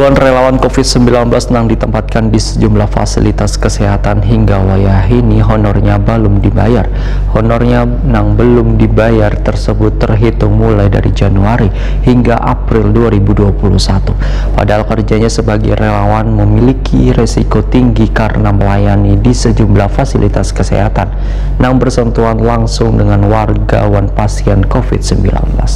Puluhan relawan COVID-19 yang ditempatkan di sejumlah fasilitas kesehatan hingga wayahini honornya belum dibayar. Honornya yang belum dibayar tersebut terhitung mulai dari Januari hingga April 2021. Padahal kerjanya sebagai relawan memiliki resiko tinggi karena melayani di sejumlah fasilitas kesehatan yang bersentuhan langsung dengan wargawan pasien COVID-19.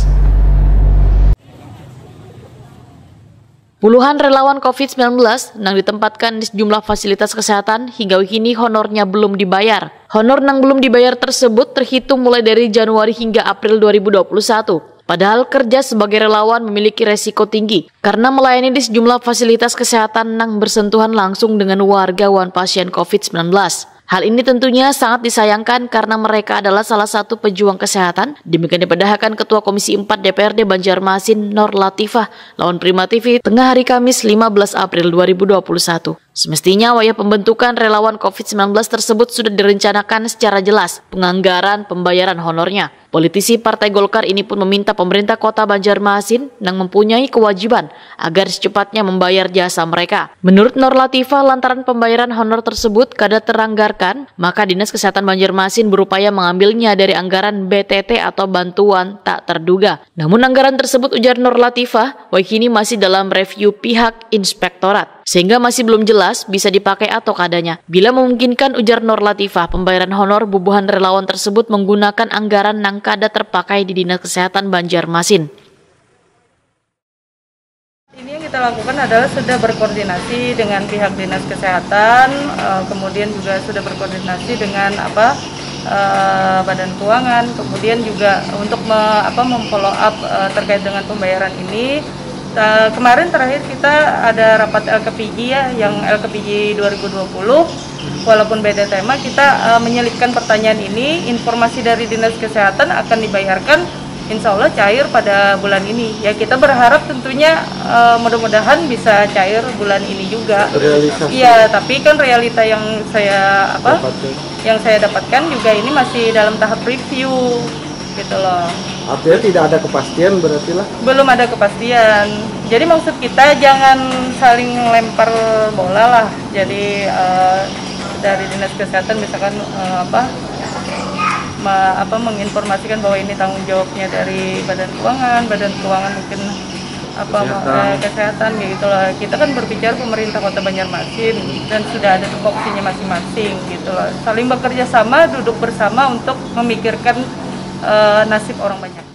Puluhan relawan COVID-19 yang ditempatkan di sejumlah fasilitas kesehatan hingga kini honornya belum dibayar. Honor yang belum dibayar tersebut terhitung mulai dari Januari hingga April 2021. Padahal kerja sebagai relawan memiliki resiko tinggi karena melayani di sejumlah fasilitas kesehatan yang bersentuhan langsung dengan wargawan pasien COVID-19. Hal ini tentunya sangat disayangkan karena mereka adalah salah satu pejuang kesehatan. Demikian dipadahkan Ketua Komisi 4 DPRD Banjarmasin Nur Latifah lawan Prima TV tengah hari Kamis 15 April 2021. Semestinya wayah pembentukan relawan COVID-19 tersebut sudah direncanakan secara jelas penganggaran pembayaran honornya. Politisi Partai Golkar ini pun meminta pemerintah Kota Banjarmasin yang mempunyai kewajiban agar secepatnya membayar jasa mereka. Menurut Nur Latifah, lantaran pembayaran honor tersebut kada teranggarkan, maka Dinas Kesehatan Banjarmasin berupaya mengambilnya dari anggaran BTT atau bantuan tak terduga. Namun anggaran tersebut, ujar Nur Latifah, kini masih dalam review pihak inspektorat, sehingga masih belum jelas bisa dipakai atau kadanya. Bila memungkinkan, ujar Nur Latifah, pembayaran honor bubuhan relawan tersebut menggunakan anggaran yang kada terpakai di Dinas Kesehatan Banjarmasin. Ini yang kita lakukan adalah sudah berkoordinasi dengan pihak Dinas Kesehatan, kemudian juga sudah berkoordinasi dengan Badan Keuangan, kemudian juga untuk memfollow up terkait dengan pembayaran ini. Kemarin terakhir kita ada rapat LKPJ yang LKPJ 2020, walaupun beda tema, kita menyelipkan pertanyaan ini. Informasi dari Dinas Kesehatan akan dibayarkan insya Allah cair pada bulan ini. Ya, kita berharap tentunya mudah-mudahan bisa cair bulan ini juga. Iya, tapi kan realita yang saya dapatkan juga ini masih dalam tahap review gitu loh. Artinya tidak ada kepastian berarti lah? Belum ada kepastian. Jadi maksud kita jangan saling lempar bola lah. Jadi dari Dinas Kesehatan misalkan menginformasikan bahwa ini tanggung jawabnya dari Badan Keuangan mungkin kesehatan gitu loh. Kita kan berbicara pemerintah Kota Banjarmasin dan sudah ada tupoksinya masing-masing gitu loh. Saling bekerja sama, duduk bersama untuk memikirkan nasib orang banyak.